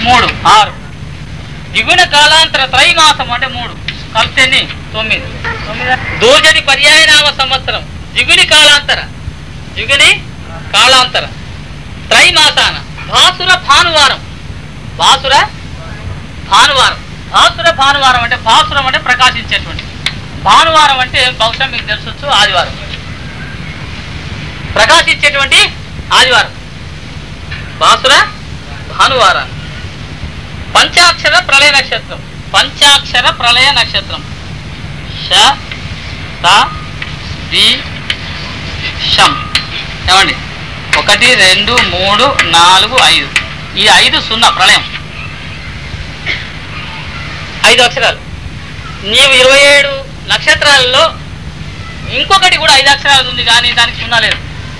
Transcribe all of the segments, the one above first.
3 6 దిగుణ కాలాంతర త్రైమాసం అంటే 3 కలిస్తే 9 దూర్జని పర్యాయనామ సంవత్సరం జిగుని కాలాంతర త్రైమాసాన భాసుర భానువారం అంటే భాసురం అంటే ప్రకాశించేటువంటి, భానువారం అంటే బహుశా మీకు తెలుసొచ్చు ఆదివారం, ప్రకాశించేటువంటి ఆదివారం భాసుర భానువారం. పంచాక్షర ప్రళయ నక్షత్రం ష త ది షం ఏమండి 1 2 3 4 5 ఈ 5 0 ప్రళయం 5 అక్షరాలు. నీవు 27 నక్షత్రాలలో ఇంకొకటి కూడా 5 అక్షరాలు ఉంది కానీ దానికి 0 లేదు,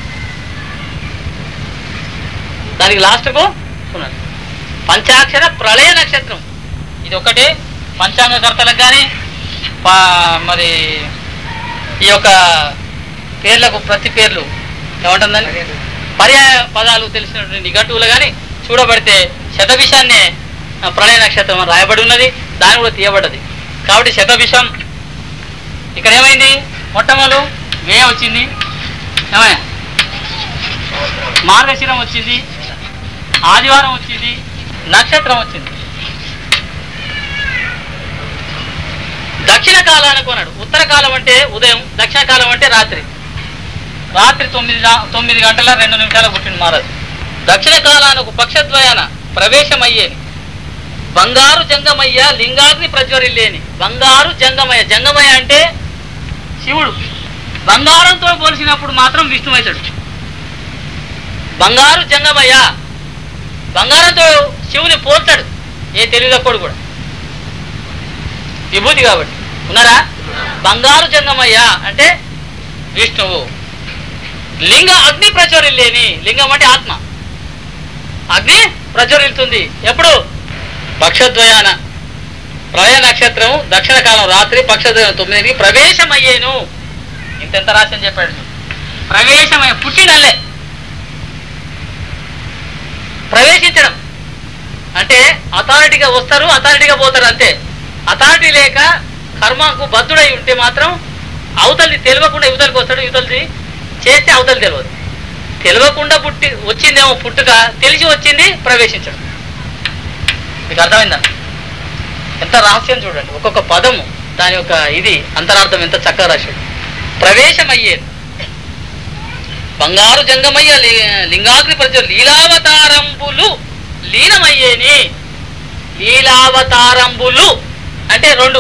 దానికి లాస్ట్కు 0. పంచాక్షర ప్రళయ నక్షత్రం ఇది ఒకటే. పంచాంగకర్తలకు కానీ మరి ఈ యొక్క పేర్లకు ప్రతి పేర్లు ఏమంటుందని పర్యాయ పదాలు తెలిసినటువంటి నిఘంటువులు కానీ చూడబడితే శతభిషాన్నే ప్రళయ నక్షత్రం అని రాయబడి ఉన్నది, దాని కూడా తీయబడ్డది. కాబట్టి శతభిషం ఇక్కడ ఏమైంది, మొట్టమొదలు మే వచ్చింది, ఏమయ్యా మార్గశిరం వచ్చింది, ఆదివారం వచ్చింది, నక్షత్రం వచ్చింది. దక్షిణ కాలానికి అన్నాడు. ఉత్తర కాలం అంటే ఉదయం, దక్షిణ కాలం అంటే రాత్రి 9 గంటల 2 నిమిషాలకు పుట్టిన మహారాజు. దక్షిణ కాలానికి పక్షద్వయాన ప్రవేశమయ్యేని బంగారు జంగమయ్య లింగాగ్ని ప్రజ్వరిల్లేని. బంగారు జంగమయ్య అంటే శివుడు, బంగారంతో పోల్చినప్పుడు మాత్రం విష్ణువైతాడు. బంగారు జంగమయ్య బంగారంతో శివుని పోల్చాడు ఏ తెలివితక్కుడు కూడా, విభూతి కాబట్టి ఉన్నారా. బంగారు జంగమయ్య అంటే విష్ణువు. లింగ అగ్ని ప్రజ్వరిల్లేని, లింగం అంటే ఆత్మ, అగ్ని ప్రజ్వరిల్లుతుంది ఎప్పుడు, పక్షద్వయాన ప్రళయ నక్షత్రం దక్షిణ కాలం రాత్రి పక్షద్వయం 9కి ప్రవేశమయ్యేను. ఇంతెంత రాసి అని చెప్పాడు. ప్రవేశమయ్యే పుట్టినల్లే, ప్రవేశించడం అంటే అథారిటీగా వస్తారు, అథారిటీగా పోతారు అంతే. అథారిటీ లేక కర్మకు బద్ధుడై ఉంటే మాత్రం అవతలిది తెలియకుండా యువతలకి వస్తాడు, యువతలది చేస్తే అవతలి తెలియదు. తెలియకుండా వచ్చిందేమో పుట్టుక, తెలిసి వచ్చింది ప్రవేశించడం. మీకు అర్థమైందా? ఎంత రహస్యం చూడండి, ఒక్కొక్క పదము దాని యొక్క ఇది అంతరార్థం ఎంత చక్కగా రాశాడు. ప్రవేశమయ్యేది బంగారు జంగమయ్య లింగాగ్ని ప్రజలు లీలావతారంబులు లీనమయ్యేని. లీలావతారంబులు అంటే 2.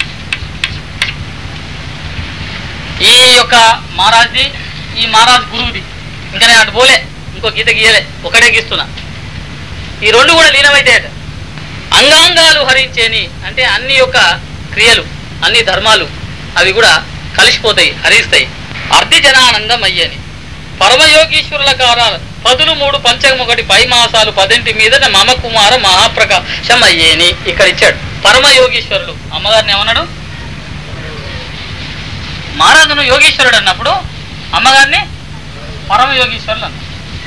ఈ యొక్క మహారాజ్ది, ఈ మహారాజ్ గురువుది. ఇంకా నేను అటు పోలే, ఇంకో గీత గీయలే, ఒకటే గీస్తున్నా. ఈ 2 కూడా లీనమైతాయట. అంగాంగాలు హరించేని అంటే అన్ని యొక్క క్రియలు, అన్ని ధర్మాలు అవి కూడా కలిసిపోతాయి, హరిస్తాయి. అర్ధి జనానందం అయ్యని. పరమయోగీశ్వరుల కారాలు 13 పంచకం 1 పై మాసాలు 10 మీదట మమ కుమార మహాప్రకాశం అయ్యేని. ఇక్కడ ఇచ్చాడు పరమయోగీశ్వరులు. అమ్మగారిని ఏమన్నాడు, మహారాజును యోగీశ్వరుడు అన్నప్పుడు అమ్మగారిని పరమయోగీశ్వరులు అన్నాడు.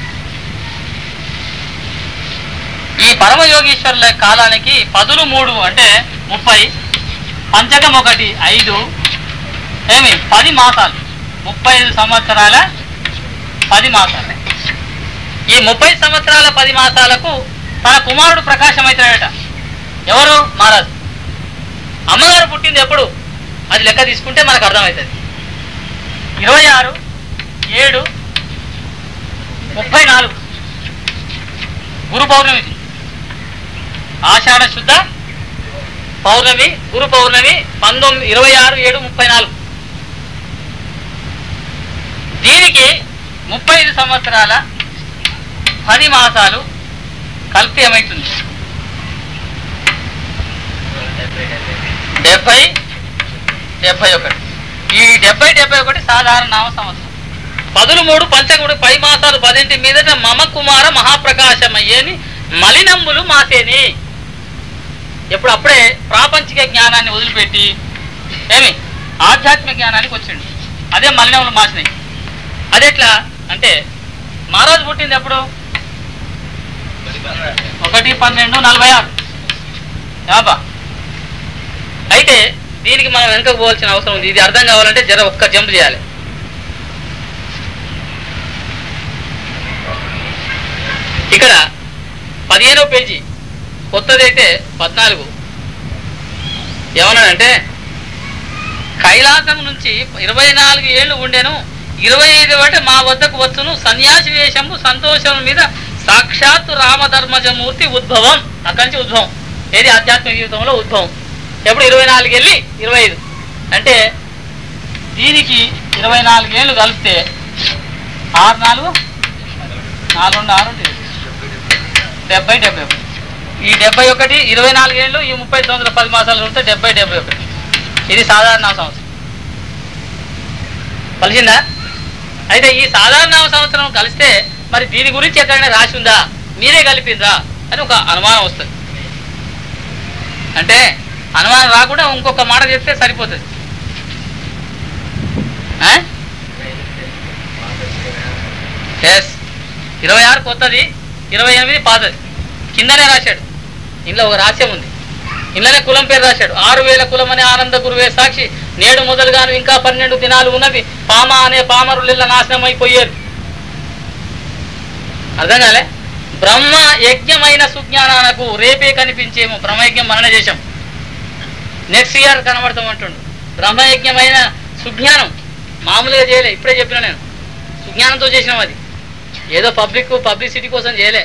ఈ పరమయోగీశ్వరుల కాలానికి 13 అంటే 30, పంచకం 1 5 ఏమి 10 మాసాలు, 35 సంవత్సరాల 10 మాసాలు. ఈ 30 సంవత్సరాల 10 మాసాలకు తన కుమారుడు ప్రకాశం అవుతాడట. ఎవరు? మహారాజు. అమ్మగారు పుట్టింది ఎప్పుడు అది లెక్క తీసుకుంటే మనకు అర్థమవుతుంది. 26/7/34 గురు పౌర్ణమి, ఆషాఢ శుద్ధ పౌర్ణమి, గురు పౌర్ణమి 26/7/34. దీనికి 35 సంవత్సరాల 10 మాసాలు కలిపి ఏమవుతుంది? 70-71. ఈ 70-71 సాధారణ నామ సంవత్సరం. 13 పంచకుడు 10 మాసాలు 10 మీదట మమ కుమార మహాప్రకాశమయ్యేని మలినంబులు మాసేని. ఎప్పుడు అప్పుడే ప్రాపంచిక జ్ఞానాన్ని వదిలిపెట్టి ఏమి ఆధ్యాత్మిక జ్ఞానానికి వచ్చిండు. అదే మలినంబులు మాసినాయి. అదెట్లా అంటే మహారాజు పుట్టింది ఎప్పుడు? 1/12/46 యాబా. అయితే దీనికి మనం వెనుకకు పోవాల్సిన అవసరం ఉంది. ఇది అర్థం కావాలంటే జర ఒక్క జంప్ చేయాలి. ఇక్కడ 15వ పేజీ కొత్తదైతే 14 ఏమన్నాడంటే కైలాసం నుంచి 24 ఏళ్ళు ఉండెను, 25 బట్టి మా వద్దకు వచ్చును, సన్యాసి వేషము సంతోషం మీద సాక్షాత్తు రామధర్మజమూర్తి ఉద్భవం. అక్కడి నుంచి ఉద్భవం. ఏది ఆధ్యాత్మిక జీవితంలో ఉద్భవం. ఎప్పుడు 24 వెళ్ళి 25 అంటే దీనికి 24 ఏళ్ళు కలిపితే 6 4 4 6 70 ఈ 71 24 ఏళ్ళు ఈ 30 సంవత్సరాలు 10 మాసాలు ఉంటే 71. ఇది సాధారణ సంవత్సరం. కలిసిందా? అయితే ఈ సాధారణ సంవత్సరం కలిస్తే మరి దీని గురించి ఎక్కడైనా రాసి ఉందా, మీరే కలిపిందా అని ఒక అనుమానం వస్తుంది. అంటే అనుమానం రాకుండా ఇంకొక మాట చెప్తే సరిపోతుంది. 26 కొత్తది, 28 పాతది. కిందనే రాశాడు. ఇందులో ఒక రహస్యం ఉంది. ఇందులోనే కులం పేరు రాశాడు. 6000 కులం అనే ఆనంద గురువే సాక్షి, నేడు మొదలుగాను ఇంకా 12 దినాలు ఉన్నవి, పామ అనే పామరుల నాశనం అయిపోయారు. అర్థం కాలే? బ్రహ్మ యజ్ఞమైన సుజ్ఞానాలకు రేపే కనిపించేమో. బ్రహ్మయజ్ఞం మననే చేశాం, నెక్స్ట్ ఇయర్ కనబడతాం అంటుండు. బ్రహ్మయజ్ఞమైన సుజ్ఞానం మామూలుగా చేయలే, ఇప్పుడే చెప్పిన నేను. సుజ్ఞానంతో చేసినాం. అది ఏదో పబ్లిసిటీ కోసం చేయలే.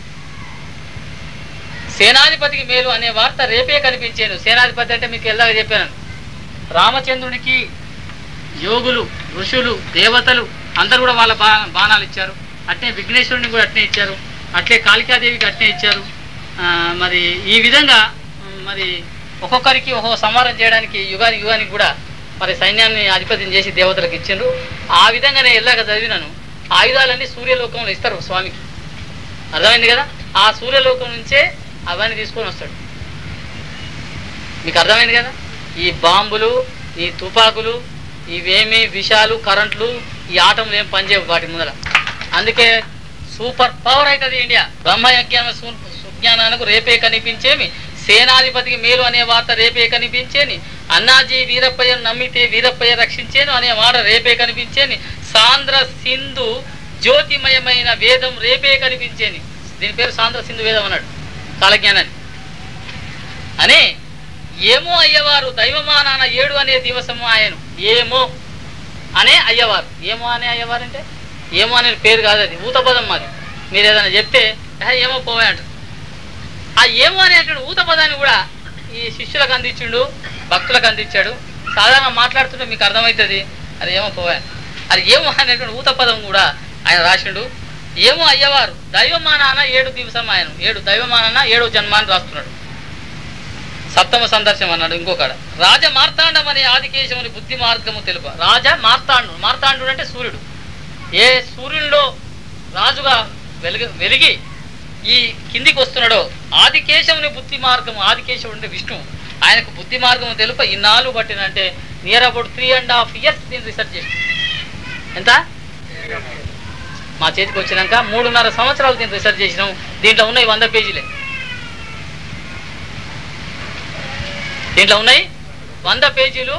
సేనాధిపతికి మేలు అనే వార్త రేపే కనిపించాను. సేనాధిపతి అంటే మీకు ఎలాగ చెప్పాను. రామచంద్రునికి యోగులు, ఋషులు, దేవతలు అందరూ కూడా వాళ్ళ బాణాలు ఇచ్చారు. అట్నే విఘ్నేశ్వరుని కూడా అట్నే ఇచ్చారు. అట్లే కాళికాదేవికి అట్నే ఇచ్చారు. మరి ఈ విధంగా మరి ఒక్కొక్కరికి ఒక్కొక్క సంహారం చేయడానికి యుగానికి కూడా మరి సైన్యాన్ని అధిపతిని చేసి దేవతలకు ఇచ్చిండ్రు. ఆ విధంగా నేను ఎలాగ చదివినాను. ఆయుధాలన్నీ సూర్యలోకంలో ఇస్తారు స్వామికి. అర్థమైంది కదా? ఆ సూర్యలోకం నుంచే అవన్నీ తీసుకొని వస్తాడు. మీకు అర్థమైంది కదా? ఈ బాంబులు, ఈ తుపాకులు, ఇవేమి విషాలు, కరెంట్లు, ఈ ఆటంలు ఏం పనిచేయవు వాటి ముందర. అందుకే సూపర్ పవర్ అవుతుంది ఇండియా. బ్రహ్మయజ్ఞాన సుజ్ఞానానికి రేపే కనిపించేమి, సేనాధిపతికి మేలు అనే వార్త రేపే కనిపించేని, అన్నాజీ వీరప్పయ్యను నమ్మితే వీరప్పయ్య రక్షించేను అనే మాట రేపే కనిపించేని, సాంద్ర సింధు జ్యోతిమయమైన వేదం రేపే కనిపించేని. దీని పేరు సాంద్ర సింధు వేదం అన్నాడు కాలజ్ఞానాన్ని అని. ఏమో అయ్యవారు దైవమానాన 7 అనే దివసము ఆయను. ఏమో అనే అయ్యవారు. ఏమో అనే అయ్యవారు అంటే ఏమో అనే పేరు కాదు, అది ఊతపదం. మాది మీరు ఏదైనా చెప్తే ఏమో పోవే అంటారు. ఆ ఏమో అనేటువంటి ఊతపదాన్ని కూడా ఈ శిష్యులకు అందించిండు, భక్తులకు అందించాడు. సాధారణ మాట్లాడుతుంటే మీకు అర్థమవుతుంది అది ఏమో పోవే. అది ఏమో అనేటువంటి ఊతపదం కూడా ఆయన రాసిండు. ఏమో అయ్యవారు దైవమానాన 7 దివసం ఆయన. 7 దైవమానాన 7వ జన్మాన్ని రాస్తున్నాడు. సప్తమ సందర్శనం అన్నాడు ఇంకొకడ. రాజ మార్తాండం అనే ఆదికేశముని బుద్ధి మార్గము తెలుప. రాజ మార్తాండు. మార్తాండు అంటే సూర్యుడు. ఏ సూర్యుల్లో రాజుగా వెలిగి ఈ కిందికి వస్తున్నాడో ఆదికేశవుని బుద్ధి మార్గము. ఆదికేశవుడు అంటే విష్ణువు. ఆయనకు బుద్ధి మార్గము తెలుప ఇన్నాళ్ళు పట్టినంటే నియర్ అబౌట్ 3.5 years దీన్ని రీసెర్చ్ చేసి. ఎంత మా చేతికి వచ్చినాక 3.5 సంవత్సరాలు దీన్ని రీసెర్చ్ చేసినాం. దీంట్లో ఉన్నాయి 100 పేజీలే. దీంట్లో ఉన్నాయి 100 పేజీలు.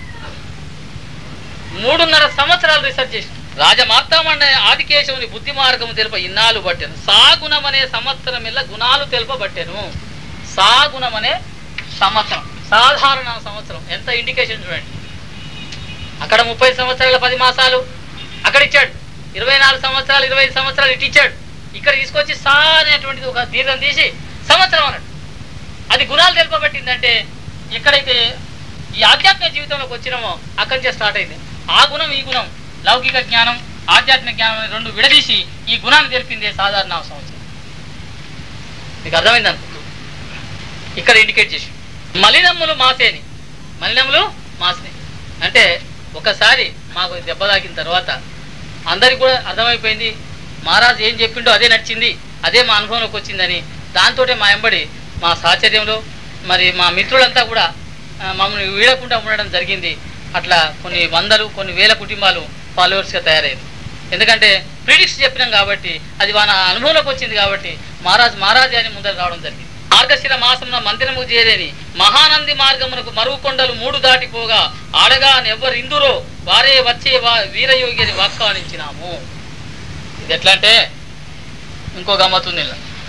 3.5 సంవత్సరాలు రీసెర్చ్ చేసినాం. రాజమార్తామన్న ఆదికేశవుని బుద్ధి మార్గము తెలుప ఇన్నాళ్ళు పట్టాను. సాగుణం అనే సంవత్సరం ఇలా గుణాలు తెలుపబట్టాను. సాగుణం అనే సంవత్సరం, సాధారణ సంవత్సరం. ఎంత ఇండికేషన్ చూడండి. అక్కడ 30 సంవత్సరాల 10 మాసాలు అక్కడ ఇచ్చాడు. 24 సంవత్సరాలు 25 సంవత్సరాలు ఇటు ఇచ్చాడు. ఇక్కడ తీసుకొచ్చి సా అనేటువంటిది ఒక దీర్ఘం తీసి సంవత్సరం అన్నాడు. అది గుణాలు తెలుపబట్టిందంటే ఎక్కడైతే ఈ ఆధ్యాత్మిక జీవితంలోకి వచ్చినామో అక్కడి నుంచే స్టార్ట్ అయింది. ఆ గుణం ఈ గుణం, లౌకిక జ్ఞానం ఆధ్యాత్మిక జ్ఞానం అని 2 విడదీసి ఈ గుణాన్ని తెలిపిందే సాధారణ సంవత్సరం. మీకు అర్థమైంది అనుకో. ఇక్కడ ఇండికేట్ చేసి మలినములు మాసేని. మలినములు మాసిని అంటే ఒకసారి మాకు దెబ్బ తాకిన తర్వాత అందరికి కూడా అర్థమైపోయింది మహారాజు ఏం చెప్పిండో అదే నడిచింది, అదే మా అనుభవంలోకి వచ్చిందని. దాంతో మా ఎంబడి మా సాహచర్యంలో మరి మా మిత్రులంతా కూడా మమ్మల్ని వీడకుండా ఉండడం జరిగింది. అట్లా కొన్ని వందలు కొన్ని వేల కుటుంబాలు ఫాలోవర్స్గా తయారయ్యారు. ఎందుకంటే ప్రిడిక్ట్స్ చెప్పినాం కాబట్టి, అది మన అనుభవంలోకి వచ్చింది కాబట్టి మహారాజు అని ముందర రావడం జరిగింది. మార్గశిర మాసమున మందిరము చేరేని మహానంది మార్గమునకు మరువు కొండలు 3 దాటిపోగా ఆడగా నెవ్వరిందురో వారే వచ్చే వీరయోగి అని వ్యాఖ్యానించినాము. ఇది ఎట్లా అంటే ఇంకో గమ్మతుంది.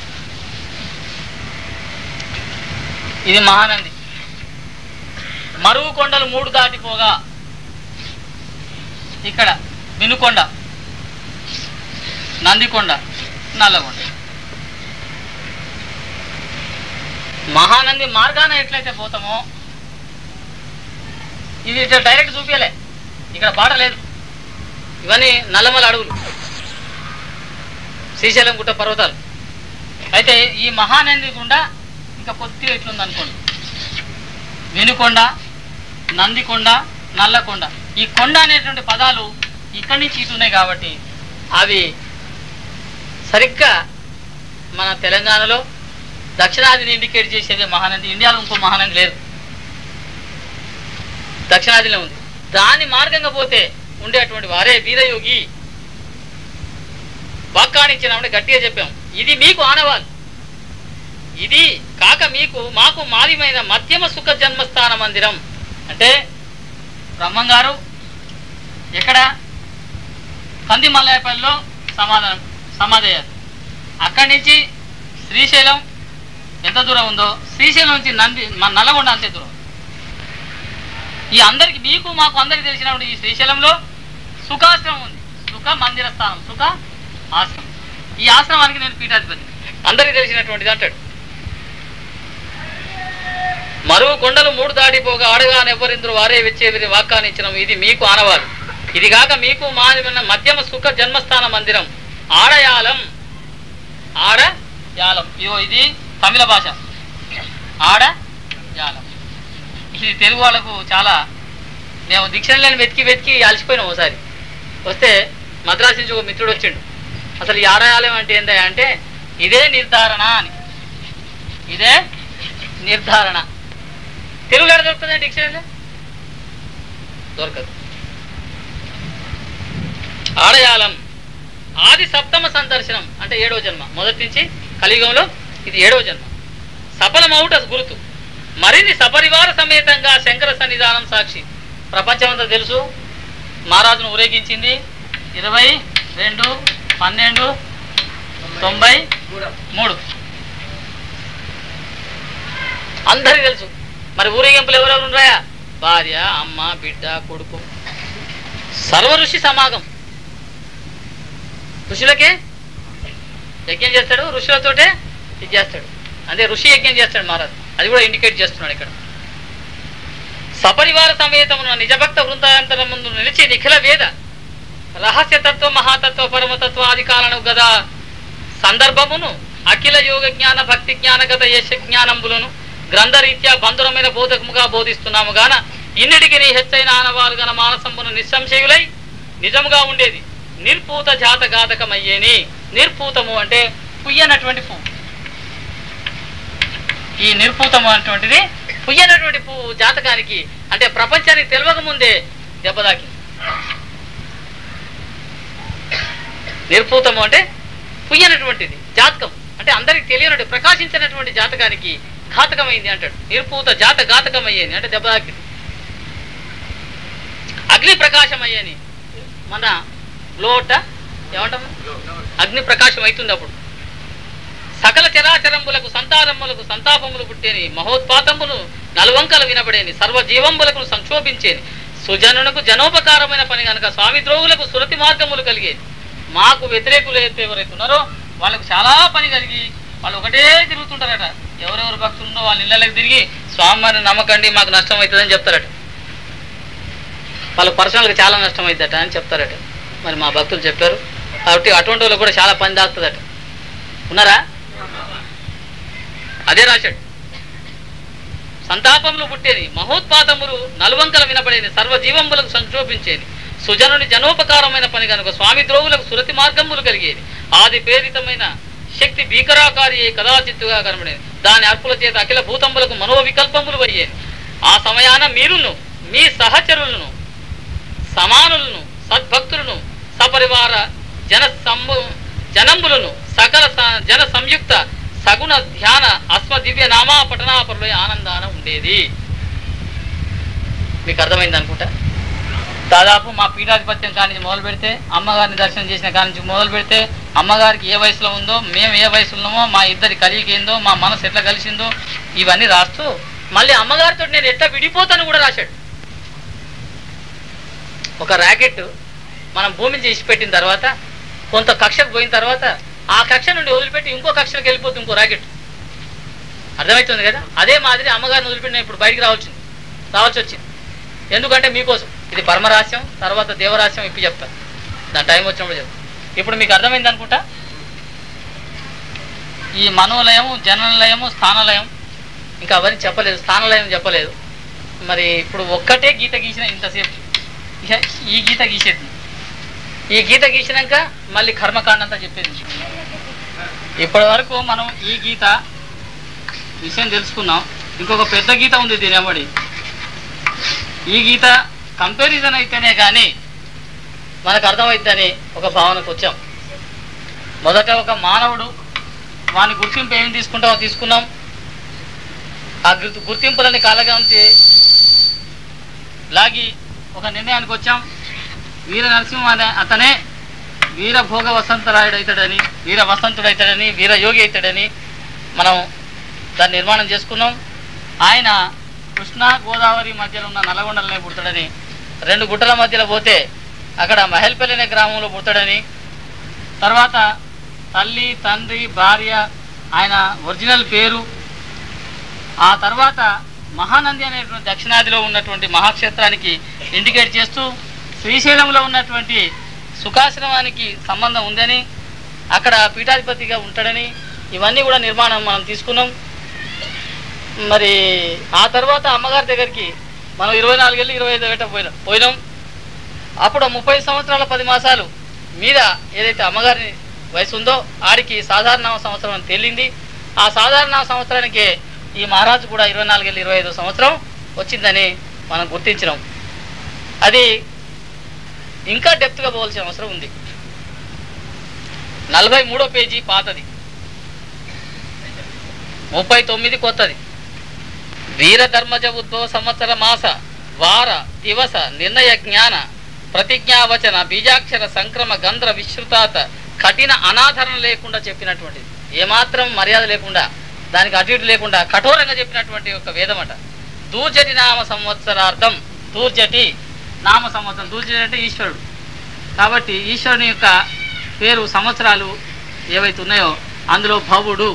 ఇది మహానంది మరువు కొండలు 3 దాటిపోగా ఇక్కడ వినుకొండ, నందికొండ, నల్లగొండ. మహానంది మార్గాన ఎట్లయితే పోతామో ఇది ఇట్లా డైరెక్ట్ చూపించలే, ఇక్కడ పాట లేదు. ఇవన్నీ నల్లమల అడవులు, శ్రీశైలం గుట్ట పర్వతాలు. అయితే ఈ మహానంది గుండా ఇంకా కొద్దిగా ఎట్లుంది అనుకోండి, వినుకొండ, నందికొండ, నల్లకొండ. ఈ కొండ అనేటువంటి పదాలు ఇక్కడి నుంచి ఇటు ఉన్నాయి కాబట్టి అవి సరిగ్గా మన తెలంగాణలో దక్షిణాదిని ఇండికేట్ చేసేది మహానంది. ఇండియాలో ఇంకో మహానంది లేదు, దక్షిణాదిలో ఉంది. దాని మార్గంగా పోతే ఉండేటువంటి వారే వీరయోగి వాక్కానించినామంటే గట్టిగా చెప్పాం. ఇది మీకు ఆనవాళ్ళు, ఇది కాక మాకు మాదిమైన మధ్యమ సుఖ జన్మస్థాన మందిరం. అంటే బ్రహ్మం గారు ఎక్కడ కంది మల్లాయపల్లిలో సమాధి అయ్యారు. అక్కడి నుంచి శ్రీశైలం ఎంత దూరం ఉందో, శ్రీశైలం నుంచి నల్లగొండ అంతే దూరం. ఈ అందరికి మాకు అందరికి తెలిసినప్పుడు ఈ శ్రీశైలంలో సుఖాశ్రమం ఉంది, సుఖ మందిర స్థానం, సుఖ ఆశ్రమం. ఈ ఆశ్రమానికి నేను పీఠాధిపతి, అందరికి తెలిసినటువంటిది అంటాడు. మరువు కొండలు 3 దాటిపోగా ఆడగా నెవ్వరిందురు వారే వచ్చేవి వాక్కానిచ్చినం. ఇది మీకు ఆనవాలు, ఇది కాక మీకు మాదిన మధ్యమ సుఖ జన్మస్థాన మందిరం ఆడయాలం. ఇగో ఇది తమిళ భాష, ఆడయాలం. ఇది తెలుగు వాళ్ళకు చాలా, మేము డిక్షనరీలను వెతికి అలసిపోయినాం. ఒకసారి వస్తే మద్రాసు నుంచి ఒక మిత్రుడు వచ్చిండు, అసలు ఈ ఆడయాలం అంటే ఏందా అంటే ఇదే నిర్ధారణ అని. ఇదే నిర్ధారణ తెలుగులో ఎక్కడ దొరుకుతుంది డిక్షనరీలో? దొరకదు. ఆడయాలం ఆది సప్తమ సందర్శనం అంటే 7వ జన్మ, మొదటి నుంచి కలియుగంలో ఇది 7వ జన్మ. సఫలమౌట గుర్తు, మరిన్ని సపరివార సమేతంగా శంకర సన్నిధానం సాక్షి. ప్రపంచమంతా తెలుసు, మహారాజును ఊరేగించింది 22/12/93. అందరికి తెలుసు. మరి ఊరేగింపులు ఎవరెవరు ఉన్నాయా? భార్య, అమ్మ, బిడ్డ, కొడుకు, సర్వ ఋషి సమాగం. ఋషులకే యజ్ఞం చేస్తాడు, ఋషులతోటే ఇది చేస్తాడు. అంటే ఋషి యజ్ఞం చేస్తాడు మహారాజు, అది కూడా ఇండికేట్ చేస్తున్నాడు ఇక్కడ. సపరివార సమేతమున నిజభక్త వృందాంతరం ముందు నిలిచి నిఖిల వేద రహస్యతత్వ, మహాతత్వ, పరమతత్వ ఆది కాలను గదా సందర్భమును అఖిల యోగ జ్ఞాన భక్తి జ్ఞానగత యశ జ్ఞానంబులను గ్రంథరీత్యా బంధురమైన బోధకముగా బోధిస్తున్నాము గాన ఇన్నిటికి నీ హెచ్చైన ఆనవాలు గన మానసంబును నిస్సంశయులై నిజముగా ఉండేది నిర్పూత జాతఘాతకమయ్యేని. నిర్పూతము అంటే పుయ్యనటువంటి పువ్వు. ఈ నిర్పూతము అటువంటిది పుయ్యనటువంటి పువ్వు జాతకానికి, అంటే ప్రపంచానికి తెలియక ముందే దెబ్బదాకి. నిర్పూతము అంటే పుయ్యనటువంటిది జాతకం, అంటే అందరికి తెలియనటువంటి ప్రకాశించినటువంటి జాతకానికి ఘాతకమైంది అంటాడు. నిర్పూత ఘాతకమయ్యేది అంటే దెబ్బదాకింది. అగ్ని ప్రకాశం అయ్యేని, మన లోట ఏమంటాము, అగ్ని ప్రకాశం అవుతుంది అప్పుడు. సకల చరాచరంబులకు సంతానములకు సంతాపములు పుట్టేని, మహోత్పాతములు నలువంకలు వినబడేని, సర్వజీవంబులకు సంక్షోభించేని, సుజనునకు జనోపకారమైన పని కనుక స్వామి ద్రోగులకు సురతి మార్గములు కలిగేది. మాకు వ్యతిరేకులు ఎవరైతే ఉన్నారో వాళ్ళకు చాలా పని కలిగి వాళ్ళు ఒకటే తిరుగుతుంటారట. ఎవరెవరు భక్తులు ఉన్నో వాళ్ళ ఇళ్ళకి తిరిగి స్వామిని నమ్మకండి, మాకు నష్టం అవుతుందని చెప్తారట. వాళ్ళ పర్సనల్గా చాలా నష్టం అవుతుందట అని చెప్తారట. మరి మా భక్తులు చెప్పారు కాబట్టి అటువంటి వాళ్ళకి కూడా చాలా పని దాస్తుందట. ఉన్నారా? అదే రాశాడు. సంతాపములు పుట్టేది, మహోత్పాతములు నలువంకలు వినపడేది, సర్వజీవంబులకు సంక్షోభించేది, సుజనుని జనోపకారమైన పని కనుక స్వామి ద్రోవులకు సురతి మార్గములు కలిగేది. ఆది ప్రేరితమైన శక్తి భీకరాకారి కదాచిత్తుగా కనబడేది. దాని అర్పుల చేత అఖిల భూతంబులకు మనోవికల్పములు అయ్యేది. ఆ సమయాన మీరును మీ సహచరులను సమానులను సద్భక్తులను సపరివార జనంబులను సకల జన సంయుక్త సగుణ ధ్యాన అస్మ దివ్య నామా పఠనాపరుల ఆనందాన ఉండేది. మీకు అర్థమైంది అనుకుంటా. దాదాపు మా పీఠాధిపత్యం కానించి మొదలు పెడితే, అమ్మగారిని దర్శనం చేసిన కానించి మొదలు పెడితే, అమ్మగారికి ఏ వయసులో ఉందో, మేము ఏ వయసులో ఉన్నామో, మా ఇద్దరి కలిగి ఏందో, మా మనసు ఎట్లా కలిసిందో ఇవన్నీ రాస్తూ మళ్ళీ అమ్మగారితో నేను ఎట్లా విడిపోతాను కూడా రాశాడు. ఒక ర్యాకెట్ మనం భూమిని చేసి పెట్టిన తర్వాత కొంత కక్షకు పోయిన తర్వాత ఆ కక్ష నుండి వదిలిపెట్టి ఇంకో కక్షలకు వెళ్ళిపోతుంది ఇంకో ర్యాకెట్. అర్థమవుతుంది కదా? అదే మాదిరి అమ్మగారిని వదిలిపెట్టిన ఇప్పుడు బయటికి రావాల్సి వచ్చింది. ఎందుకంటే మీకోసం ఇది పరమరహస్యం, తర్వాత దేవరహస్యం ఇప్పి చెప్తాను, దాని టైం వచ్చినప్పుడు చెప్తాను. ఇప్పుడు మీకు అర్థమైంది అనుకుంటా. ఈ మనోలయం, జననలయము, స్థానలయం ఇంకా అవన్నీ చెప్పలేదు, స్థానలయం చెప్పలేదు. మరి ఇప్పుడు ఒక్కటే గీత గీసిన ఇంతసేపు, ఇక ఈ గీత గీసేది. ఈ గీత గీసినాక మళ్ళీ కర్మకాండ అంతా చెప్పేది. ఇప్పటి వరకు మనం ఈ గీత విషయం తెలుసుకున్నాం. ఇంకొక పెద్ద గీత ఉంది దీని వెంబడి. ఈ గీత కంపారిజన్ అయితేనే కానీ మనకు అర్థమవుతుందని ఒక భావనకు వచ్చాం. మొదట ఒక మానవుడు వాని గుర్తింపు ఏమి తీసుకుంటామో తీసుకున్నాం. ఆ గుర్తింపులని కాలగాంచి లాగి ఒక నిర్ణయానికి వచ్చాం. వీర నరసింహ అతనే వీర భోగ వసంతరాయుడు అవుతాడని, వీర వసంతుడు అవుతాడని, వీర యోగి అవుతాడని మనం దాన్ని నిర్మాణం చేసుకున్నాం. ఆయన కృష్ణా గోదావరి మధ్యలో ఉన్న నల్లగొండలనే పుడతాడని, 2 గుట్టల మధ్యలో పోతే అక్కడ మహల్పల్లి అనే గ్రామంలో పుడతాడని, తర్వాత తల్లి, తండ్రి, భార్య, ఆయన ఒరిజినల్ పేరు, ఆ తర్వాత మహానంది అనేటువంటి దక్షిణాదిలో ఉన్నటువంటి మహాక్షేత్రానికి ఇండికేట్ చేస్తూ శ్రీశైలంలో ఉన్నటువంటి సుఖాశ్రమానికి సంబంధం ఉందని, అక్కడ పీఠాధిపతిగా ఉంటాడని, ఇవన్నీ కూడా నిర్మాణం మనం తీసుకున్నాం. మరి ఆ తర్వాత అమ్మగారి దగ్గరికి మనం 24 ఏళ్ళు 25 ఏట పోయినాం. అప్పుడు 30 సంవత్సరాల 10 మాసాలు మీద ఏదైతే అమ్మగారి వయసు ఉందో ఆడికి సాధారణ సంవత్సరం అని తేలింది. ఆ సాధారణ సంవత్సరానికే ఈ మహారాజు కూడా 24 ఏళ్ళు 25 సంవత్సరం వచ్చిందని మనం గుర్తించినాం. అది ఇంకా డెప్త్గా పోవాల్సిన అవసరం ఉంది. 43వ పేజీ పాతది, 39 కొత్తది. వీరధర్మజ ఉద్భవ సంవత్సర మాస వార దివస నిర్ణయ జ్ఞాన ప్రతిజ్ఞావచన బీజాక్షర సంక్రమ గంధ్ర విశ్రుతాత కఠిన అనాదరణ లేకుండా చెప్పినటువంటిది, ఏమాత్రం మర్యాద లేకుండా, దానికి అటు ఇటు లేకుండా కఠోరంగా చెప్పినటువంటి ఒక వేదమట. దూర్జటి నామ సంవత్సరార్థం, దూర్జటి నామ సంవత్సరం, దూర్జటి అంటే ఈశ్వరుడు కాబట్టి ఈశ్వరుని యొక్క పేరు సంవత్సరాలు ఏవైతే ఉన్నాయో అందులో భవుడు,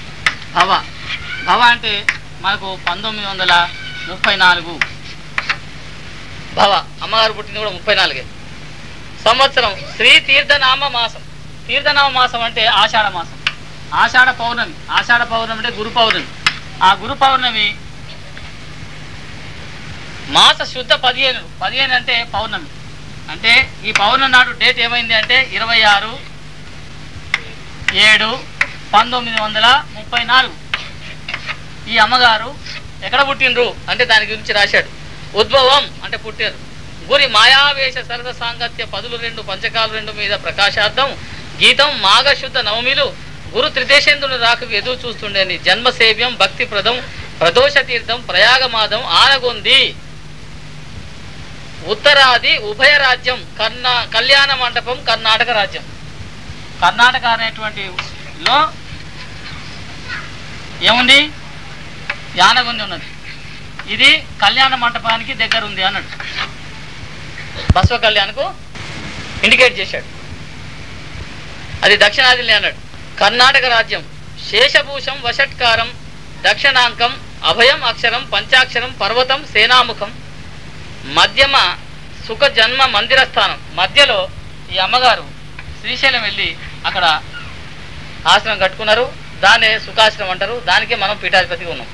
భవ అంటే మనకు 1934 భవ, అమ్మగారు పుట్టింది కూడా 34 సంవత్సరం. శ్రీ తీర్థనామ మాసం, తీర్థనామ మాసం అంటే ఆషాఢ మాసం, ఆషాఢ పౌర్ణమి. ఆషాఢ పౌర్ణమి అంటే గురు పౌర్ణమి. ఆ గురు పౌర్ణమి మాస శుద్ధ 15 అంటే పౌర్ణమి. అంటే ఈ పౌర్ణమి నాడు డేట్ ఏమైంది అంటే 26/7/1934. ఈ అమ్మగారు ఎక్కడ పుట్టినరు అంటే దాని గురించి రాశాడు. ఉద్భవం అంటే పుట్టారు. గురి మాయావేశ సరద సాంగత్య 12 పంచకాలు 2 మీద ప్రకాశార్థం గీతం మాఘశుద్ధ నవమిలు గురు త్రిదేశేంద్రుని రాకు ఎదురు చూస్తుండేని జన్మసేవ్యం భక్తిప్రదం ప్రదోష తీర్థం ప్రయాగమాదం ఆనగొంది ఉత్తరాది ఉభయ రాజ్యం కళ్యాణ మండపం కర్ణాటక రాజ్యం. కర్ణాటక అనేటువంటి లో ఏముంది, యానగుంది ఉన్నది. ఇది కళ్యాణ మండపానికి దగ్గర ఉంది అన్నాడు. బసవ కళ్యాణకు ఇండికేట్ చేశాడు. అది దక్షిణాదిని అన్నాడు. కర్ణాటక రాజ్యం శేషభూషం వషట్కారం దక్షిణాంకం అభయం అక్షరం పంచాక్షరం పర్వతం సేనాముఖం మధ్యమ సుఖ జన్మ మందిర స్థానం. మధ్యలో ఈ అమ్మగారు శ్రీశైలం వెళ్ళి అక్కడ ఆశ్రమం కట్టుకున్నారు. దాన్నే సుఖాశ్రమం అంటారు. దానికే మనం పీఠాధిపతిగా ఉన్నాం.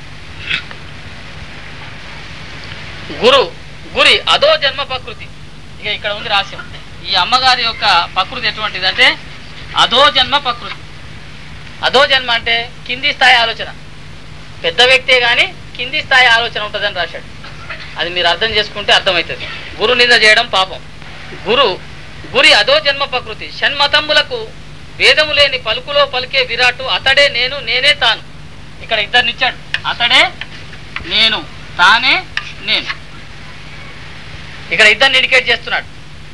గురి అదో జన్మ ప్రకృతి. ఇక ఇక్కడ ఉంది రహస్యం. ఈ అమ్మగారి యొక్క ప్రకృతి ఎటువంటిది అంటే అదో జన్మ ప్రకృతి. అదో జన్మ అంటే కింది స్థాయి ఆలోచన. పెద్ద వ్యక్తే కానీ కింది స్థాయి ఆలోచన ఉంటుందని రాశాడు. అది మీరు అర్థం చేసుకుంటే అర్థమవుతుంది. గురు నింద చేయడం పాపం. గురి అదో జన్మ ప్రకృతి. షణ్మతంబులకు వేదము లేని పలుకులో పలికే విరాటు అతడే నేను నేనే తాను. ఇక్కడ ఇద్దరినిచ్చాడు, అతడే నేను తానే నేను. ఇక్కడ ఇద్దరిని ఇండికేట్ చేస్తున్నాడు.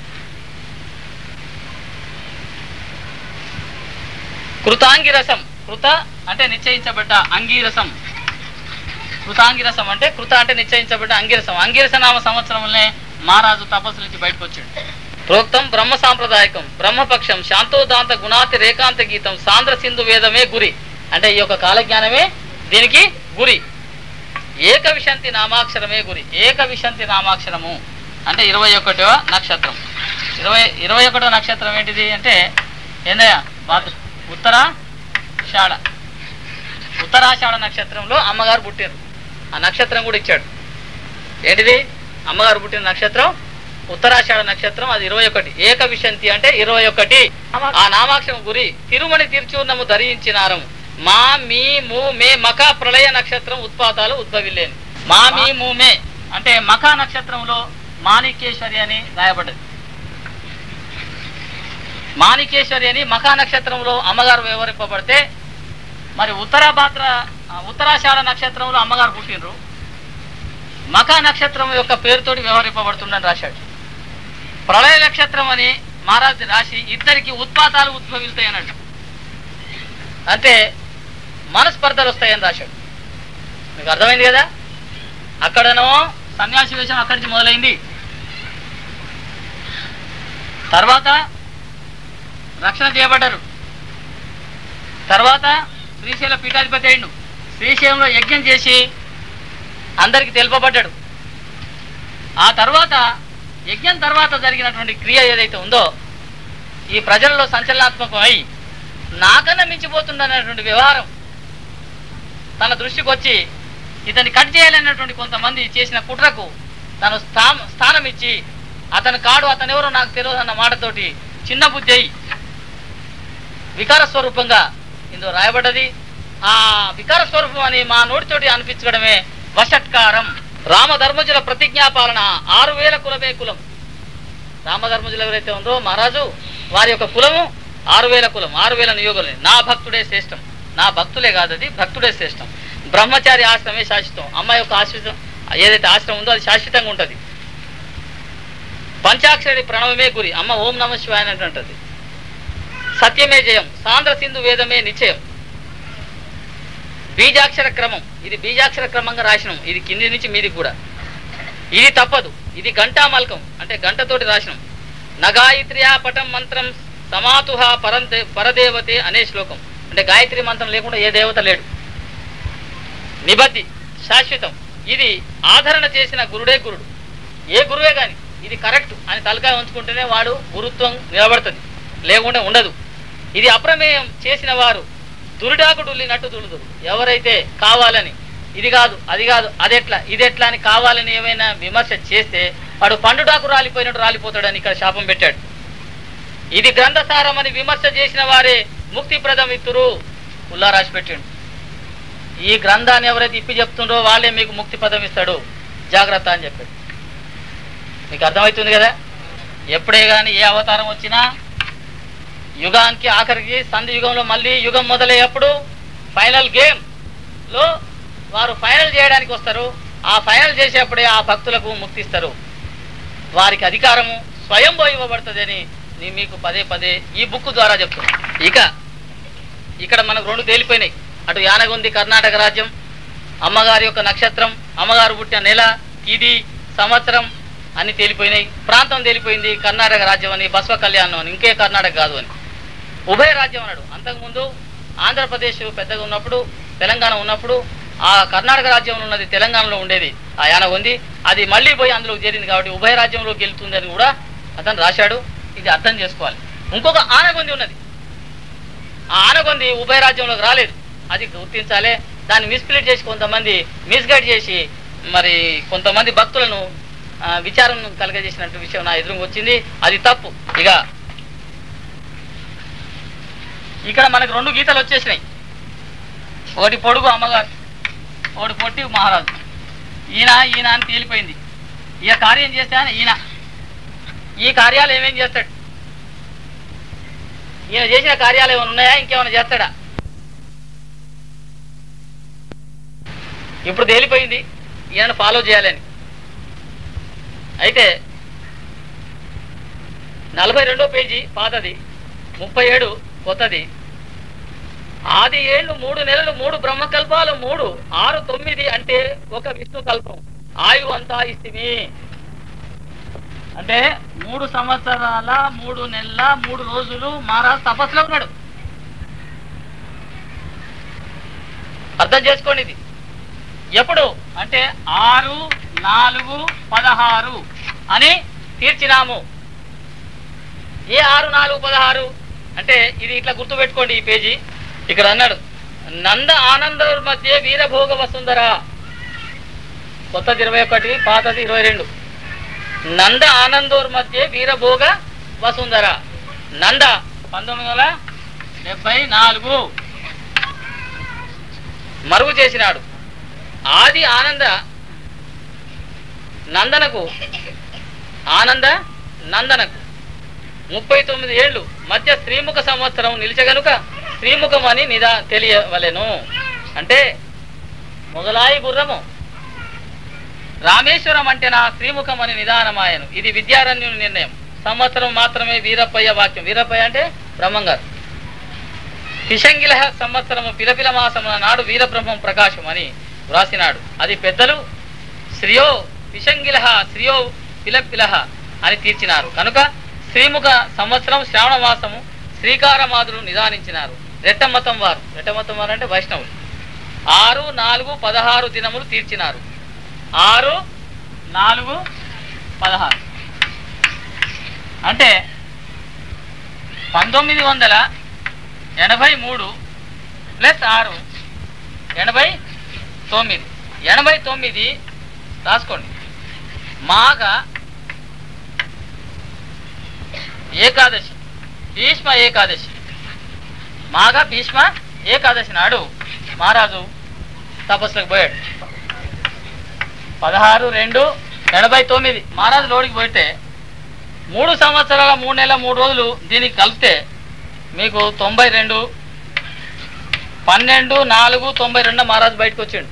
కృతాంగిరసం, కృత అంటే నిశ్చయించబడ్డ, అంగీరసం కృతాంగిరసం అంటే కృత అంటే నిశ్చయించబడ్డ, అంగిరసం అంగిరస నామ సంవత్సరంలోనే మహారాజు తపస్సు నుంచి బయటకు వచ్చాడు. ప్రోక్తం బ్రహ్మ సాంప్రదాయకం బ్రహ్మపక్షం శాంతోదాంత గుణాతి రేకాంత గీతం సాంద్ర సింధు వేదమే గురి. అంటే ఈ యొక్క కాలజ్ఞానమే దీనికి గురి. ఏక విశంతి నామాక్షరమే గురి. ఏక విశంతి నామాక్షరము అంటే 21వ నక్షత్రం. 21వ నక్షత్రం ఏంటిది అంటే ఏందయ్యా? ఉత్తరాషాఢ. ఉత్తరాషాఢ నక్షత్రంలో అమ్మగారు పుట్టారు. ఆ నక్షత్రం కూడా ఇచ్చాడు. ఏంటిది? అమ్మగారు పుట్టిన నక్షత్రం ఉత్తరాషాఢ నక్షత్రం, అది 21. ఏక విశంతి అంటే 21. ఆ నామాక్షరం గురి. తిరుమణి తిరుచూర్ణము ధరించినారం. మా మీ ము మే మఖ ప్రళయ నక్షత్రం ఉత్పాతాలు ఉద్భవిల్లేని. మా మీ ము మే అంటే మఖ నక్షత్రంలో మాణికేశ్వరి అని రాయబడ్డది. మాణికేశ్వరి అని మఖ నక్షత్రంలో అమ్మగారు వ్యవహరింపబడితే, మరి ఉత్తరాషాఢ నక్షత్రంలో అమ్మగారు పుట్టినరు. మఖ నక్షత్రం యొక్క పేరుతోటి వ్యవహరింపబడుతుందని రాశాడు. ప్రళయ నక్షత్రం అని మహారాజు రాసి ఇద్దరికి ఉత్పాతాలు ఉద్భవిస్తాయి అన్నాడు. అంటే మనస్పర్ధలు వస్తాయని రాశాడు. మీకు అర్థమైంది కదా? అక్కడనో సన్యాసి వేషం అక్కడి నుంచి మొదలైంది. తర్వాత రక్షణ చేయబడ్డారు. తర్వాత శ్రీశైల పీఠాధిపతి అయిండు. శ్రీశైలంలో యజ్ఞం చేసి అందరికి తెలుపబడ్డాడు. ఆ తర్వాత యజ్ఞం తర్వాత జరిగినటువంటి క్రియ ఏదైతే ఉందో ఈ ప్రజల్లో సంచలనాత్మకం అయి నాకన్నా మించిపోతుందనేటువంటి వ్యవహారం తన దృష్టికి వచ్చి ఇతన్ని కట్ చేయాలనేటువంటి కొంతమంది చేసిన కుట్రకు తను స్థానం ఇచ్చి అతను కాడు, అతను ఎవరో నాకు తెలియదు అన్న మాటతోటి చిన్న బుద్ధి అయి వికార స్వరూపంగా ఇందులో రాయబడ్డది. ఆ వికార స్వరూపం అని మా నోటితోటి అనిపించడమే వషట్కారం. రామధర్మజుల ప్రతిజ్ఞాపాలన 6000 కులమే కులం. రామధర్మజులు ఎవరైతే ఉందో మహారాజు వారి యొక్క కులము 6000 కులం, 6000 నియోగులే. నా భక్తుడే శ్రేష్టం. నా భక్తులే కాదు, అది భక్తుడే శ్రేష్టం. బ్రహ్మచారి ఆశ్రమే శాశ్వతం. అమ్మ యొక్క ఆశ్రితం ఏదైతే ఆశ్రమం ఉందో అది శాశ్వతంగా ఉంటుంది. పంచాక్షరి ప్రణవమే గురి. అమ్మ ఓం నమ శివాయ అని అంటుంది. సత్యమే జయం. సాంద్ర సింధు వేదమే నిశ్చయం. బీజాక్షర క్రమం, ఇది బీజాక్షర క్రమంగా రాసినాం. ఇది కింది నుంచి మీదికి కూడా. ఇది తప్పదు. ఇది గంటామల్కం అంటే గంటతోటి రాసినాం. నగాయత్రియా పటం మంత్రం సమాతుహ పరదేవతే అనే శ్లోకం. అంటే గాయత్రి మంత్రం లేకుండా ఏ దేవత లేడు. నిబద్ధి శాశ్వతం. ఇది ఆదరణ చేసిన గురుడే గురుడు. ఏ గురువే కానీ ఇది కరెక్ట్ అని తలకాయ ఉంచుకుంటేనే వాడు గురుత్వం నిలబడుతుంది, లేకుండా ఉండదు. ఇది అప్రమేయం చేసిన వారు దురిడాకుడుల్లినట్టు దులుదురు. ఎవరైతే కావాలని ఇది కాదు అది కాదు అదెట్లా ఇదెట్లా అని కావాలని ఏమైనా విమర్శ చేస్తే వాడు పండుడాకు రాలిపోయినట్టు రాలిపోతాడని ఇక్కడ శాపం పెట్టాడు. ఇది గ్రంథసారం అని విమర్శ చేసిన వారే ముక్తిప్రదం ఇత్తురు ఉల్లా రాసి పెట్టాడు. ఈ గ్రంథాన్ని ఎవరైతే ఇప్పి చెప్తుండో వాళ్ళే మీకు ముక్తి పదం ఇస్తాడు, జాగ్రత్త అని చెప్పాడు. మీకు అర్థమవుతుంది కదా? ఎప్పుడే కానీ ఏ అవతారం వచ్చినా యుగానికి ఆఖరికి సంధి యుగంలో మళ్ళీ యుగం మొదలయ్యేప్పుడు ఫైనల్ గేమ్లో వారు ఫైనల్ చేయడానికి వస్తారు. ఆ ఫైనల్ చేసేప్పుడే ఆ భక్తులకు ముక్తిస్తారు. వారికి అధికారము స్వయంభూ ఇవ్వబడుతుంది అని మీకు పదే పదే ఈ బుక్ ద్వారా చెప్తున్నాను. ఇక్కడ మనకు 2 తేలిపోయినాయి. అటు యానగుంది కర్ణాటక రాజ్యం, అమ్మగారి యొక్క నక్షత్రం, అమ్మగారు పుట్టిన నెల, ఇది సంవత్సరం అన్ని తేలిపోయినాయి. ప్రాంతం తేలిపోయింది. కర్ణాటక రాజ్యం అని, బసవ కళ్యాణం అని, ఇంకే కర్ణాటక కాదు అని. ఉభయ రాజ్యం అన్నాడు. అంతకుముందు ఆంధ్రప్రదేశ్ పెద్దగా ఉన్నప్పుడు, తెలంగాణ ఉన్నప్పుడు ఆ కర్ణాటక రాజ్యంలో ఉన్నది తెలంగాణలో ఉండేది ఆ యానగుంది. అది మళ్ళీ పోయి అందులోకి చేరింది కాబట్టి ఉభయ రాజ్యంలోకి వెళ్తుంది అని కూడా అతను రాశాడు. ఇది అర్థం చేసుకోవాలి. ఇంకొక ఆనగొంది ఉన్నది. ఆ ఆనగొంది ఉభయ రాజ్యంలోకి రాలేదు. అది గుర్తించాలి. దాన్ని మిస్ప్లీట్ చేసి కొంతమంది మిస్గైడ్ చేసి మరి కొంతమంది భక్తులను విచారం కలగజేసినట్టు విషయం నా ఎదురుగా వచ్చింది. అది తప్పు. ఇక్కడ మనకు 2 గీతలు వచ్చేసినాయి. ఒకటి పొడుగు అమ్మగారు, ఒకటి పొట్టి మహారాజు. ఈయన అని తేలిపోయింది. ఈ కార్యం చేస్తే ఈయన ఈ కార్యాలు ఏమేం చేస్తాడు? ఈయన చేసిన కార్యాలు ఏమైనా ఉన్నాయా, ఇంకేమైనా చేస్తాడా? ఇప్పుడు తేలిపోయింది ఈయన ఫాలో చేయాలని. అయితే 42వ పేజీ పాతది, 37 కొత్తది. ఆది ఏళ్ళు 3 నెలలు 3 బ్రహ్మకల్పాలు 3 6 9 అంటే ఒక విష్ణు కల్పం. ఆయువు అంతా ఇస్తిమి అంటే 3 సంవత్సరాల 3 నెలల 3 రోజులు మహారాజ్ తపస్సులో ఉన్నాడు. అర్థం చేసుకోండి. ఇది ఎప్పుడు అంటే 6-4-16 అని తీర్చినాము. ఏ 6-4-16 అంటే ఇది ఇట్లా గుర్తుపెట్టుకోండి. ఈ పేజీ ఇక్కడ అన్నాడు, నంద ఆనంద మధ్య వీరభోగ వసుంధర. కొత్తది 21, పాతది 22. నంద ఆనందోర్ మధ్య వీరభోగ వసుంధర. నంద 1974 మరుగు చేసినాడు. ఆది ఆనంద నందనకు 39 ఏళ్ళు మధ్య శ్రీముఖ సంవత్సరం నిలిచగనుక శ్రీముఖం అని తెలియవలెను. అంటే మొదలాయి గుర్రము రామేశ్వరం అంటే నా శ్రీముఖం అని నిదానమాయను. ఇది విద్యారణ్యుని నిర్ణయం. సంవత్సరం మాత్రమే వీరప్పయ్య వాక్యం. వీరప్పయ్య అంటే బ్రహ్మంగారు. పిశంగిల సంవత్సరము పిలపిల మాసమున నాడు వీరబ్రహ్మం ప్రకాశం అని వ్రాసినాడు. అది పెద్దలు శ్రియో పిశంగిల శ్రియో పిలపిలహ అని తీర్చినారు. కనుక శ్రీముఖ సంవత్సరం శ్రావణ మాసము శ్రీకారమాదులు నిదానించినారు. రెట్టమతం వారు అంటే వైష్ణవులు 6-4-16 దినములు తీర్చినారు. 6-4-16 అంటే 1983 ప్లస్ 6 89. 89 రాసుకోండి. మాఘ ఏకాదశి, భీష్మ ఏకాదశి. మాఘ భీష్మ ఏకాదశి నాడు మహారాజు తపస్సులకు పోయాడు. 16-2-89 మహారాజు లోడికి పోయితే 3 సంవత్సరాల 3 నెలల 3 రోజులు దీనికి కలిపితే మీకు 92, 12-4-92 మహారాజు బయటకు వచ్చిండు.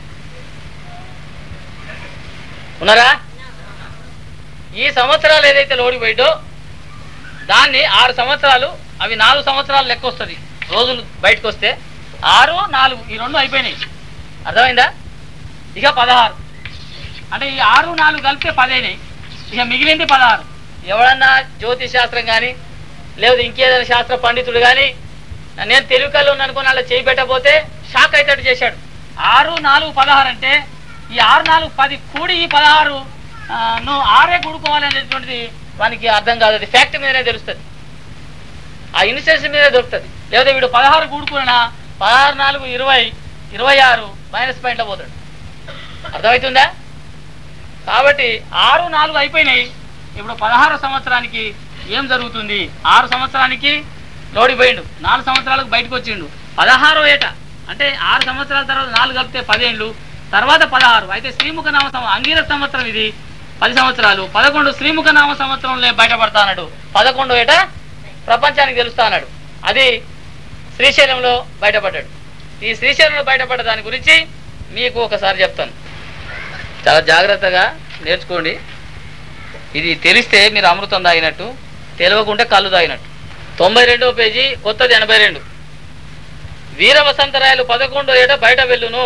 ఉన్నారా? ఈ సంవత్సరాలు ఏదైతే లోడికి పోయిండో దాన్ని 6 సంవత్సరాలు, అవి 4 సంవత్సరాలు లెక్క వస్తుంది. రోజులు బయటకు వస్తే 6-4 ఈ 2 అయిపోయినాయి. అర్థమైందా? ఇక 16 అంటే ఈ 6-4 కలిపితే 10 అయినాయి. ఇక మిగిలింది 16. ఎవడన్నా జ్యోతిష్ శాస్త్రం కానీ లేదా ఇంకేదైనా శాస్త్ర పండితుడు కానీ నేను తెలుగు కళ్ళు అనుకుని అలా చేయి పెట్టకపోతే షాక్ అవుతాడు చేశాడు. 6-4-16 అంటే ఈ 6-4 10 కూడి ఈ 16 నువ్వు 6 కూడుకోవాలి అనేటువంటిది వానికి అర్థం కాదు. అది ఫ్యాక్ట్ మీదనే తెలుస్తుంది, ఆ ఇన్సెన్స్ మీదే దొరుకుతుంది. లేదా వీడు 16 కూడుకున్నా 16-4-20-26 మైనస్ పాయింట్లో పోతాడు. అర్థమవుతుందా? కాబట్టి 6-4 అయిపోయినాయి. ఇప్పుడు 16 సంవత్సరానికి ఏం జరుగుతుంది? 6 సంవత్సరానికి లోడిపోయిండు, 4 సంవత్సరాలకు బయటకు వచ్చిండు. 16వ ఏట అంటే 6 సంవత్సరాల తర్వాత 4 కలిపితే 10 ఏళ్ళు, తర్వాత 16. అయితే శ్రీముఖ నామ అంగీర సంవత్సరం ఇది 10 సంవత్సరాలు. 11 శ్రీముఖ నామ సంవత్సరంలో బయటపడతా అన్నాడు. 11వ ఏట ప్రపంచానికి తెలుస్తా అన్నాడు. అది శ్రీశైలంలో బయటపడ్డాడు. ఈ శ్రీశైలంలో బయటపడ్డ దాని గురించి మీకు ఒకసారి చెప్తాను. చాలా జాగ్రత్తగా నేర్చుకోండి. ఇది తెలిస్తే మీరు అమృతం తాగినట్టు, తెలియకుంటే కళ్ళు తాగినట్టు. 92వ పేజీ కొత్తది 82. వీర వసంతరాయలు 11వ ఏట బయట వెళ్ళును.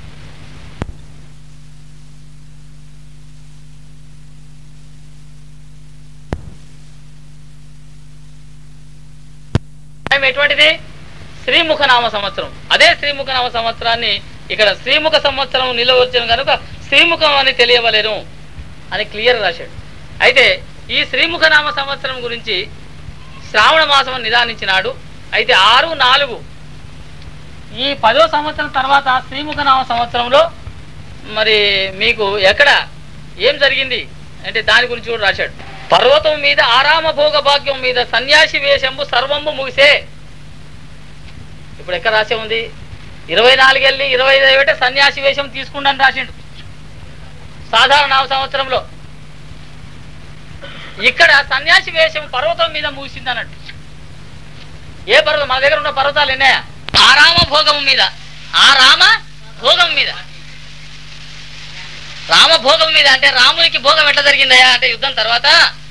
ఎటువంటిది? శ్రీముఖనామ సంవత్సరం. అదే శ్రీముఖనామ సంవత్సరాన్ని ఇక్కడ శ్రీముఖ సంవత్సరం నిలవచ్చును కనుక శ్రీముఖం అని తెలియవలేను అని క్లియర్ రాశాడు. అయితే ఈ శ్రీముఖనామ సంవత్సరం గురించి శ్రావణ మాసం నిదానించినాడు. అయితే 6-4 ఈ 10వ సంవత్సరం తర్వాత శ్రీముఖనామ సంవత్సరంలో మరి మీకు ఎక్కడ ఏం జరిగింది అంటే దాని గురించి కూడా రాశాడు. పర్వతం మీద ఆరామ భోగ భాగ్యం మీద సన్యాసి వేషంబు సర్వంబు ముగిసే. ఇప్పుడు ఎక్కడ రాసే ఉంది? 24 వెళ్ళి 25 ఏట సన్యాసి వేషం తీసుకుంటాను రాసిండు సాధారణ 9వ సంవత్సరంలో. ఇక్కడ సన్యాసి వేషం పర్వతం మీద ముగిసింది అన్నట్టు. ఏ పర్వతం మన దగ్గర ఉన్న పర్వతాలు ఎన్నాయా? ఆ రామ భోగం మీద, ఆ రామ భోగం మీద, రామ భోగం మీద. అంటే రామునికి భోగం ఎట్లా జరిగిందయా అంటే యుద్ధం తర్వాత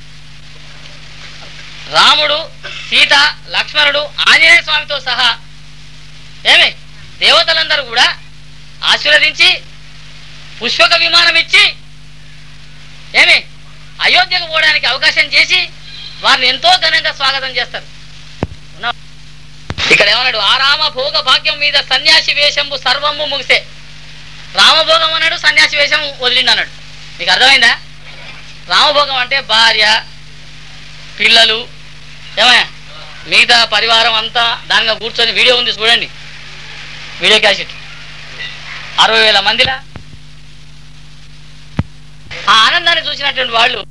రాముడు, సీత, లక్ష్మణుడు, ఆంజనేయ స్వామితో సహా ఏమి దేవతలందరూ కూడా ఆశీర్వదించి పుష్పక విమానం ఇచ్చి ఏమి అయోధ్యకు పోవడానికి అవకాశం చేసి వారిని ఎంతో ఘనంగా స్వాగతం చేస్తారు. ఇక్కడ ఏమన్నాడు? ఆ రామ భోగ భాగ్యం మీద సన్యాసి వేషంబు సర్వము ముగిసే. రామభోగం అన్నాడు, సన్యాసి వేషం వదిలిండు అన్నాడు. మీకు అర్థమైందా? రామభోగం అంటే భార్య, పిల్లలు, ఏమయ్యా మిగతా పరివారం అంతా దానిగా కూర్చొని, వీడియో ఉంది చూడండి, వీడియో క్యాసెట్ 60,000 మందిలా ఆ ఆనందాన్ని చూసినటువంటి వాళ్ళు